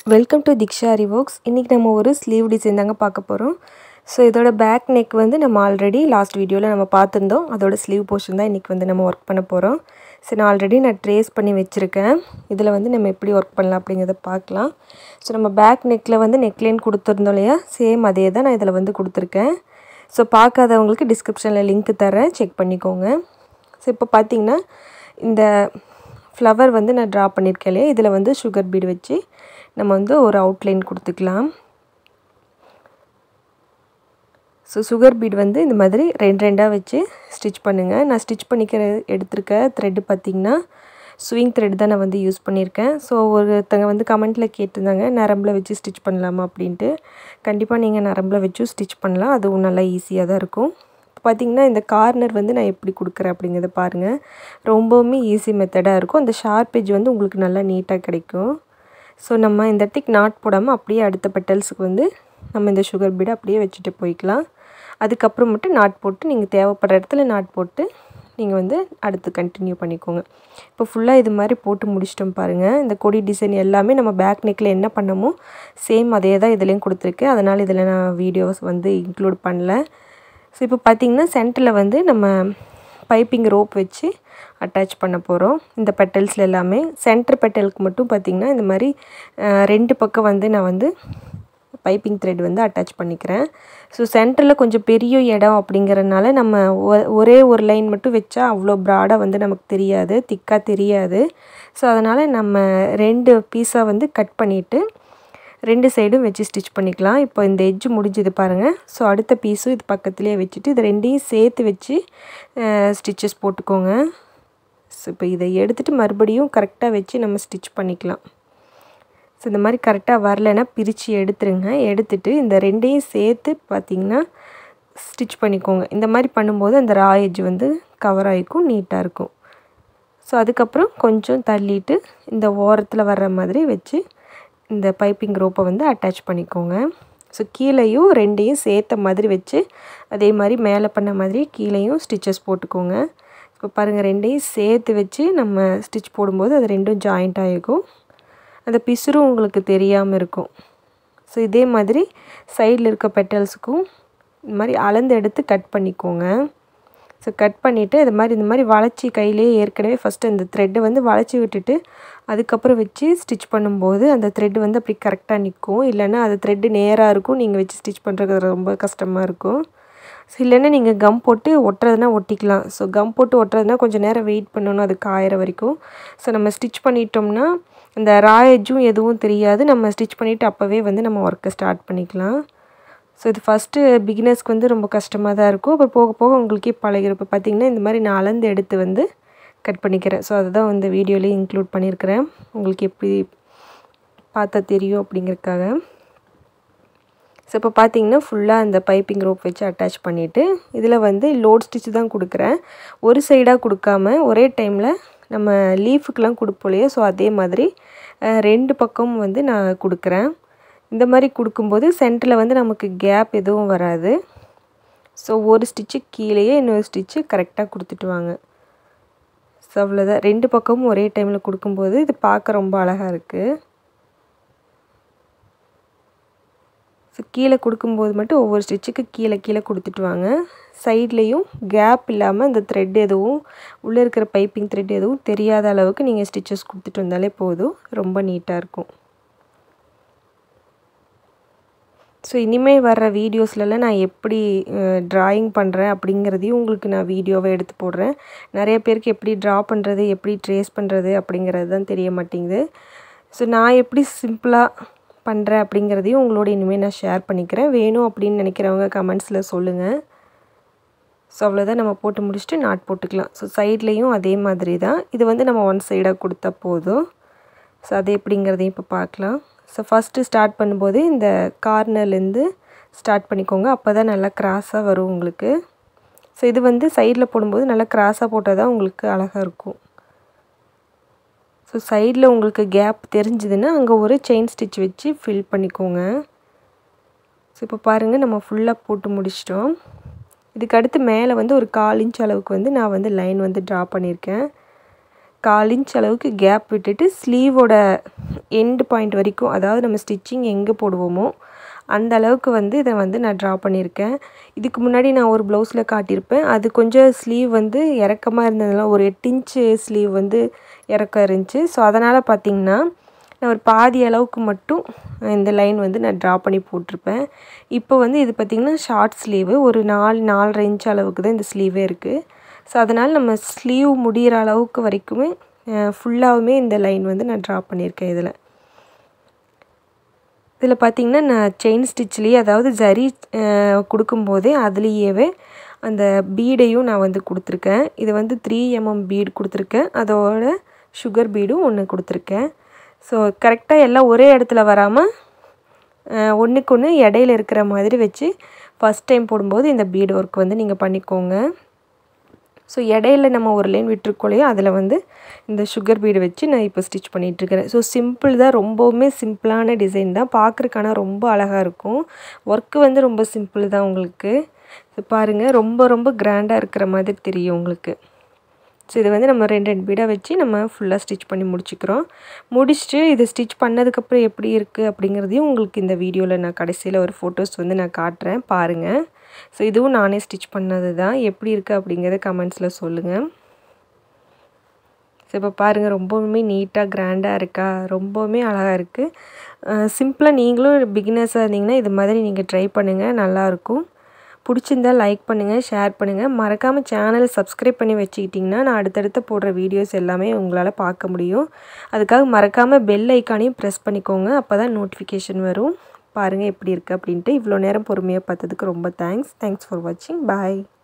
Welcome to Diksha ரிவோக்ஸ். இன்றைக்கி நம்ம ஒரு ஸ்லீவ் டிசைன் தாங்க பார்க்க போகிறோம். ஸோ இதோட பேக் நெக் வந்து நம்ம ஆல்ரெடி லாஸ்ட் வீடியோவில் நம்ம பார்த்துருந்தோம். அதோட ஸ்லீவ் போர்ஷன் தான் இன்றைக்கி வந்து நம்ம ஒர்க் பண்ண போகிறோம். ஸோ நான் ட்ரேஸ் பண்ணி வச்சுருக்கேன். இதில் வந்து நம்ம எப்படி ஒர்க் பண்ணலாம் அப்படிங்கிறத பார்க்கலாம். ஸோ நம்ம பேக் நெக்கில் வந்து நெக்லைன் கொடுத்துருந்தோம் இல்லையா, சேம் அதே தான் நான் இதில் வந்து கொடுத்துருக்கேன். ஸோ பார்க்காதவங்களுக்கு டிஸ்கிரிப்ஷனில் லிங்க் தரேன், செக் பண்ணிக்கோங்க. ஸோ இப்போ பார்த்திங்கன்னா இந்த ஃப்ளவர் வந்து நான் ட்ரா பண்ணியிருக்கேன் இல்லையா, இதில் வந்து சுகர் பீட் வச்சு நம்ம வந்து ஒரு அவுட்லைன் கொடுத்துக்கலாம். ஸோ சுகர் பீட் வந்து இந்த மாதிரி ரெண்டாக வச்சு ஸ்டிச் பண்ணுங்கள். நான் ஸ்டிச் எடுத்திருக்க த்ரெட்டு பார்த்திங்கன்னா ஸ்விங் த்ரெட் தான் நான் வந்து யூஸ் பண்ணியிருக்கேன். ஸோ ஒருத்தங்க வந்து கமெண்ட்டில் கேட்டிருந்தாங்க, நரம்பில் வச்சு ஸ்டிச் பண்ணலாமா அப்படின்ட்டு. கண்டிப்பாக நீங்கள் நரம்பில் வச்சும் ஸ்டிச் பண்ணலாம், அதுவும் நல்லா ஈஸியாக தான் இருக்கும். இப்போ பார்த்திங்கன்னா இந்த கார்னர் வந்து நான் எப்படி கொடுக்குறேன் அப்படிங்கிறத பாருங்கள். ரொம்பவுமே ஈஸி மெத்தடாக இருக்கும். அந்த ஷார்ப் எட்ஜ் வந்து உங்களுக்கு நல்லா நீட்டாக கிடைக்கும். ஸோ நம்ம இந்த இடத்துக்கு நாட் போடாமல் அப்படியே அடுத்த பெட்டல்ஸுக்கு வந்து நம்ம இந்த சுகர் பீடை அப்படியே வச்சுட்டு போய்க்கலாம். அதுக்கப்புறம் மட்டும் நாட் போட்டு நீங்கள் தேவைப்படுற இடத்துல நாட் போட்டு நீங்கள் வந்து அடுத்து கண்டினியூ பண்ணிக்கோங்க. இப்போ ஃபுல்லாக இது மாதிரி போட்டு முடிச்சிட்டோம் பாருங்கள். இந்த கொடி டிசைன் எல்லாமே நம்ம பேக் நெக்கில் என்ன பண்ணமோ சேம் அதே தான் இதுலேயும் கொடுத்துருக்கு. அதனால் இதில் நான் வீடியோஸ் வந்து இன்க்ளூட் பண்ணல. ஸோ இப்போ பார்த்திங்கன்னா சென்டரில் வந்து நம்ம பைப்பிங் ரோப் வச்சு அட்டாச் பண்ண போகிறோம். இந்த பெட்டல்ஸில் எல்லாமே சென்டர் பெட்டலுக்கு மட்டும் பார்த்திங்கன்னா இந்த மாதிரி 2 பக்கம் வந்து நான் வந்து பைப்பிங் த்ரெட் வந்து அட்டாச் பண்ணிக்கிறேன். ஸோ சென்டரில் கொஞ்சம் பெரிய இடம் அப்படிங்கிறதுனால நம்ம ஒரே ஒரு லைன் மட்டும் வச்சா அவ்வளோ ப்ராடாக வந்து நமக்கு தெரியாது, திக்காக தெரியாது. ஸோ அதனால் நம்ம 2 பீஸாக வந்து கட் பண்ணிவிட்டு 2 சைடும் வச்சு ஸ்டிச் பண்ணிக்கலாம். இப்போ இந்த எட்ஜ் முடிஞ்சது பாருங்கள். ஸோ அடுத்த பீஸும் இது பக்கத்துலேயே வச்சுட்டு இது 2ஐயும் சேர்த்து வச்சு ஸ்டிச்சஸ் போட்டுக்கோங்க. ஸோ இப்போ இதை எடுத்துகிட்டு மறுபடியும் கரெக்டாக வச்சு நம்ம ஸ்டிச் பண்ணிக்கலாம். ஸோ இந்த மாதிரி கரெக்டாக வரலைன்னா பிரித்து எடுத்துருங்க. எடுத்துகிட்டு இந்த 2ஐயும் சேர்த்து பார்த்திங்கன்னா ஸ்டிச் பண்ணிக்கோங்க. இந்த மாதிரி பண்ணும்போது அந்த ரா எட்ஜ் வந்து கவர் ஆகிக்கும், நீட்டாக இருக்கும். ஸோ அதுக்கப்புறம் கொஞ்சம் தள்ளிட்டு இந்த ஓரத்தில் வர்ற மாதிரி வச்சு இந்த பைப்பிங் ரோப்பை வந்து அட்டாச் பண்ணிக்கோங்க. ஸோ கீழேயும் 2ஐயும் சேர்த்த மாதிரி வச்சு அதே மாதிரி மேலே பண்ண மாதிரி கீழேயும் ஸ்டிச்சஸ் போட்டுக்கோங்க. இப்போ பாருங்கள், 2ஐயும் சேர்த்து வச்சு நம்ம ஸ்டிச் போடும்போது அது 2ம் ஜாயிண்ட் ஆகிருக்கும். அந்த பிசுறும் உங்களுக்கு தெரியாமல் இருக்கும். ஸோ இதே மாதிரி சைடில் இருக்க பெட்டல்ஸுக்கும் இந்த மாதிரி அளந்து எடுத்து கட் பண்ணிக்கோங்க. ஸோ கட் பண்ணிவிட்டு இந்த மாதிரி வளைச்சி கையிலே ஏற்கனவே ஃபஸ்ட்டு அந்த த்ரெட்டை வந்து வளைச்சி விட்டுட்டு அதுக்கப்புறம் வச்சு ஸ்டிச் பண்ணும்போது அந்த த்ரெட்டு வந்து அப்படி கரெக்டாக நிற்கும். இல்லைன்னா அது த்ரெட்டு நேராக இருக்கும், நீங்கள் வச்சு ஸ்டிச் பண்ணுறது ரொம்ப கஷ்டமாக இருக்கும். ஸோ இல்லைன்னா நீங்கள் கம் போட்டு ஒட்டுறதுனா ஒட்டிக்கலாம். ஸோ கம் போட்டு ஒட்டுறதுனா கொஞ்சம் நேரம் வெயிட் பண்ணணும், அது காயிற வரைக்கும். ஸோ நம்ம ஸ்டிச் பண்ணிட்டோம்னா அந்த ரா எட்ஜும் எதுவும் தெரியாது. நம்ம ஸ்டிச் பண்ணிவிட்டு அப்போவே வந்து நம்ம ஒர்க்கை ஸ்டார்ட் பண்ணிக்கலாம். ஸோ இது ஃபஸ்ட்டு பிகினர்ஸ்க்கு வந்து ரொம்ப கஷ்டமாக தான் இருக்கும். அப்புறம் போக போக உங்களுக்கே பழகிடும். இப்போ பார்த்திங்கன்னா இந்த மாதிரி நான் அளந்து எடுத்து வந்து கட் பண்ணிக்கிறேன். ஸோ அதுதான் வந்து வீடியோலேயே இன்க்ளூட் பண்ணியிருக்கிறேன், உங்களுக்கு எப்படி பார்த்தா தெரியும் அப்படிங்கிறதுக்காக. ஸோ இப்போ பார்த்திங்கன்னா ஃபுல்லாக அந்த பைப்பிங் ரோப் வச்சு அட்டாச் பண்ணிவிட்டு இதில் வந்து லோட் ஸ்டிச் தான் கொடுக்குறேன். ஒரு சைடாக கொடுக்காம ஒரே டைமில் நம்ம லீஃபுக்கெலாம் கொடுப்போம் இல்லையா, ஸோ அதே மாதிரி 2 பக்கமும் வந்து நான் கொடுக்குறேன். இந்த மாதிரி கொடுக்கும்போது சென்டரில் வந்து நமக்கு கேப் எதுவும் வராது. ஸோ ஒரு ஸ்டிச்சு கீழேயே இன்னொரு ஸ்டிச்சு கரெக்டாக கொடுத்துட்டு வாங்க. ஸோ அவ்வளோதான். 2 பக்கமும் ஒரே டைமில் கொடுக்கும்போது இது பார்க்க ரொம்ப அழகாக இருக்குது. ஸோ கீழே கொடுக்கும்போது மட்டும் ஒவ்வொரு ஸ்டிச்சுக்கு கீழே கொடுத்துட்டு வாங்க. சைட்லேயும் கேப் இல்லாமல் இந்த த்ரெட் எதுவும் உள்ளே இருக்கிற பைப்பிங் த்ரெட் எதுவும் தெரியாத அளவுக்கு நீங்கள் ஸ்டிச்சஸ் கொடுத்துட்டு வந்தாலே போதும், ரொம்ப நீட்டாக இருக்கும். ஸோ இனிமேல் வர்ற வீடியோஸ்லலாம் நான் எப்படி ட்ராயிங் பண்ணுறேன் அப்படிங்கிறதையும் உங்களுக்கு நான் வீடியோவை எடுத்து போடுறேன். நிறைய பேருக்கு எப்படி ட்ரா பண்ணுறது, எப்படி ட்ரேஸ் பண்ணுறது அப்படிங்கிறது தான் தெரிய மாட்டேங்குது. ஸோ நான் எப்படி சிம்பிளாக பண்ணுறேன் அப்படிங்கிறதையும் உங்களோட இனிமேல் நான் ஷேர் பண்ணிக்கிறேன். வேணும் அப்படின்னு நினைக்கிறவங்க கமெண்ட்ஸில் சொல்லுங்கள். ஸோ அவ்வளோதான், நம்ம போட்டு முடிச்சுட்டு நாட் போட்டுக்கலாம். ஸோ சைட்லேயும் அதே மாதிரி தான். இது வந்து நம்ம ஒன் சைடாக கொடுத்தா போதும். ஸோ அது எப்படிங்கிறதையும் இப்போ பார்க்கலாம். ஸோ ஃபஸ்ட்டு ஸ்டார்ட் பண்ணும்போது இந்த கார்னர்லேருந்து ஸ்டார்ட் பண்ணிக்கோங்க. அப்போ தான் நல்லா கிராஸாக வரும் உங்களுக்கு. ஸோ இது வந்து சைடில் போடும்போது நல்லா கிராஸாக போட்டால் தான் உங்களுக்கு அழகாக இருக்கும். ஸோ சைடில் உங்களுக்கு கேப் தெரிஞ்சுதுன்னா அங்கே ஒரு செயின் ஸ்டிச் வச்சு ஃபில் பண்ணிக்கோங்க. ஸோ இப்போ பாருங்கள், நம்ம ஃபுல்லாக போட்டு முடிச்சிட்டோம். இதுக்கு அடுத்து மேலே வந்து ஒரு 1/4 இன்ச் அளவுக்கு வந்து நான் வந்து லைன் வந்து ட்ரா பண்ணியிருக்கேன். 1/4 இன்ச் அளவுக்கு கேப் விட்டுட்டு ஸ்லீவோட எண்ட் பாயிண்ட் வரைக்கும், அதாவது நம்ம ஸ்டிச்சிங் எங்கே போடுவோமோ அந்த அளவுக்கு வந்து இதை வந்து நான் ட்ரா பண்ணியிருக்கேன். இதுக்கு முன்னாடி நான் ஒரு ப்ளவுஸில் காட்டியிருப்பேன். அது கொஞ்சம் ஸ்லீவ் வந்து இறக்கமாக இருந்ததுனால ஒரு 8 இன்ச்சு ஸ்லீவ் வந்து இறக்கம் இருந்துச்சு. ஸோ அதனால் பார்த்திங்கன்னா நான் ஒரு பாதி அளவுக்கு மட்டும் இந்த லைன் வந்து நான் ட்ரா பண்ணி போட்டிருப்பேன். இப்போ வந்து இது பார்த்திங்கன்னா ஷார்ட் ஸ்லீவு, ஒரு 4-4.5 இன்ச் அளவுக்கு தான் இந்த ஸ்லீவே இருக்குது. ஸோ அதனால் நம்ம ஸ்லீவ் முடிகிற அளவுக்கு வரைக்குமே ஃபுல்லாகவுமே இந்த லைன் வந்து நான் ட்ரா பண்ணியிருக்கேன். இதில் பார்த்திங்கன்னா நான் செயின் ஸ்டிச்லேயே, அதாவது ஜரி கொடுக்கும்போதே அதுலேயே அந்த பீடையும் நான் வந்து கொடுத்துருக்கேன். இது வந்து 3 mm பீடு கொடுத்துருக்கேன். அதோட சுகர் பீடும் ஒன்று கொடுத்துருக்கேன். ஸோ கரெக்டாக எல்லாம் ஒரே இடத்துல வராமல் ஒன்றுக்கு ஒன்று இடையில இருக்கிற மாதிரி வச்சு ஃபஸ்ட் டைம் போடும்போது இந்த பீடு ஒர்க் வந்து நீங்கள் பண்ணிக்கோங்க. ஸோ இடையில நம்ம ஒரு லைன் விட்டுருக்கோலையோ அதில் வந்து இந்த சுகர் பீடு வச்சு நான் இப்போ ஸ்டிச் பண்ணிகிட்ருக்கிறேன். ஸோ சிம்பிள் தான், ரொம்பவுமே சிம்பிளான டிசைன் தான், பார்க்குறக்கான ரொம்ப அழகாக இருக்கும். ஒர்க்கு வந்து ரொம்ப சிம்பிள் தான் உங்களுக்கு. ஸோ பாருங்கள், ரொம்ப ரொம்ப கிராண்டாக இருக்கிற மாதிரி தெரியும் உங்களுக்கு. ஸோ இதை வந்து நம்ம 2 பீடாக வச்சு நம்ம ஃபுல்லாக ஸ்டிச் பண்ணி முடிச்சுட்டு இது ஸ்டிச் பண்ணதுக்கப்புறம் எப்படி இருக்குது அப்படிங்கிறதையும் உங்களுக்கு இந்த வீடியோவில் நான் கடைசியில் ஒரு ஃபோட்டோஸ் வந்து நான் காட்டுறேன், பாருங்கள். ஸோ இதுவும் நானே ஸ்டிச் பண்ணது தான். எப்படி இருக்குது அப்படிங்கிறத கமெண்ட்ஸில் சொல்லுங்கள். ஸோ இப்போ பாருங்கள், ரொம்பவுமே நீட்டாக கிராண்டாக இருக்கா, ரொம்பவுமே அழகாக இருக்குது. சிம்பிளாக நீங்களும் பிகினர்ஸாக இருந்தீங்கன்னா இது மாதிரி நீங்கள் ட்ரை பண்ணுங்கள், நல்லாயிருக்கும். பிடிச்சிருந்தால் லைக் பண்ணுங்கள், ஷேர் பண்ணுங்கள். மறக்காமல் சேனலை சப்ஸ்கிரைப் பண்ணி வச்சுக்கிட்டிங்கன்னா நான் அடுத்தடுத்து போடுற வீடியோஸ் எல்லாமே உங்களால் பார்க்க முடியும். அதுக்காக மறக்காமல் பெல் ஐக்கானையும் ப்ரெஸ் பண்ணிக்கோங்க, அப்போ தான் நோட்டிஃபிகேஷன் வரும். பாருங்கள் எப்படி இருக்குது அப்படின்ட்டு. இவ்வளோ நேரம் பொறுமையாக பார்த்ததுக்கு ரொம்ப தேங்க்ஸ் ஃபார் வாட்சிங். பாய்.